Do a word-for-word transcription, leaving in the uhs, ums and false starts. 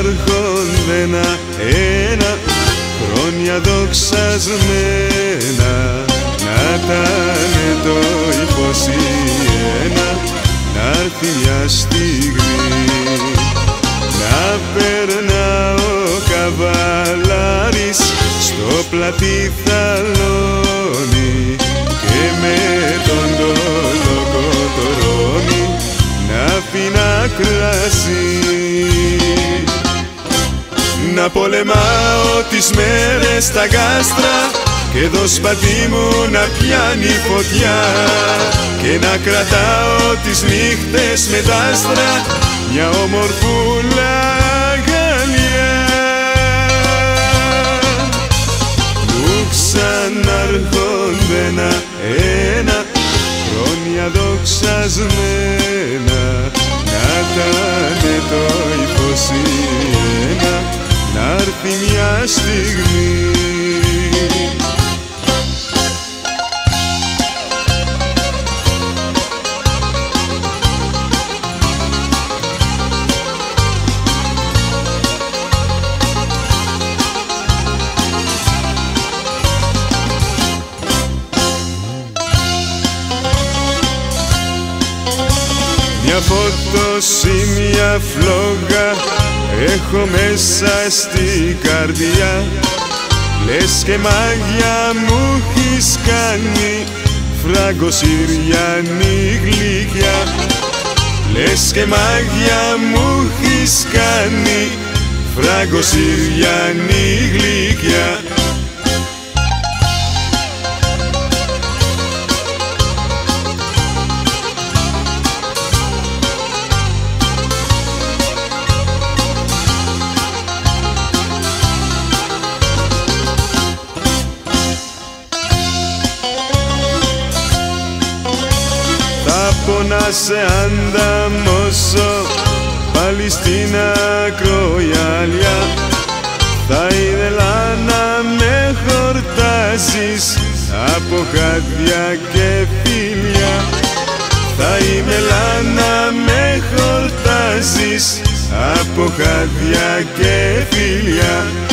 έρχονται ένα-ένα, χρόνια δοξασμένα, να τανε το είκοσι ένα, να'ρθει μια στιγμή. Να περνά ο καβαλάρης στο πλατή θαλόνι και με τον τολοκοτορώνει να πίνα κρασί. Να πολεμάω τις μέρες στα γάστρα και το σπαθί μου να πιάνει φωτιά και να κρατάω τις νύχτες με τ' άστρα μια ομορφούλα αγκαλιά. Μου ξανάρχονται ένα-ένα, χρόνια δοξασμένα, να τανε το είκοσι ένα, να'ρθει μια στιγμή. Μια φώτωση, μια φλόγα έχω μέσα στη καρδιά, λες και μάγια μου έχεις κάνει, φράγκο Συριανή γλυκιά. Λες και μάγια μου έχεις κάνει, φράγκο Συριανή γλυκιά. Να σε ανταμώσω πάλι στην ακρογιαλιά, θα ήθελα να με χορτάσεις από χάδια και φίλια. Θα ήθελα να με χορτάσεις από χάδια και φίλια.